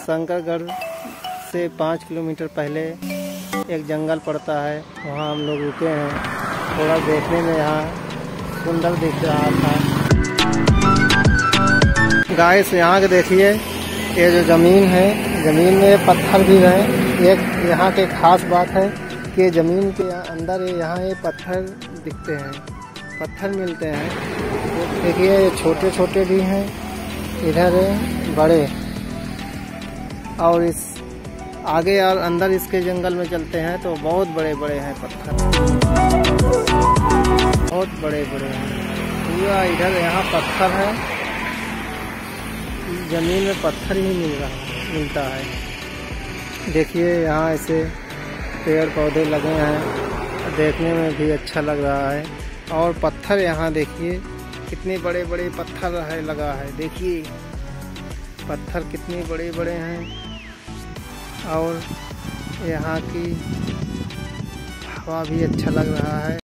शंकरगढ़ से 5 किलोमीटर पहले एक जंगल पड़ता है, वहाँ हम लोग रुके हैं। थोड़ा देखने में यहाँ सुंदर दिख रहा था। गाइस यहाँ के देखिए, ये जो ज़मीन है, ज़मीन में पत्थर भी हैं। एक यहाँ के खास बात है कि ज़मीन के अंदर यहाँ ये पत्थर दिखते हैं, पत्थर मिलते हैं। देखिए ये छोटे छोटे भी हैं, इधर है बड़े, और इस आगे और अंदर इसके जंगल में चलते हैं तो बहुत बड़े बड़े हैं पत्थर, बहुत बड़े बड़े हैं पूरा। इधर यहाँ पत्थर है, ज़मीन में पत्थर ही मिलता है। देखिए यहाँ ऐसे पेड़ पौधे लगे हैं, देखने में भी अच्छा लग रहा है। और पत्थर यहाँ देखिए कितने बड़े बड़े पत्थर है लगा है, देखिए पत्थर कितने बड़े बड़े हैं। और यहाँ की हवा भी अच्छा लग रहा है।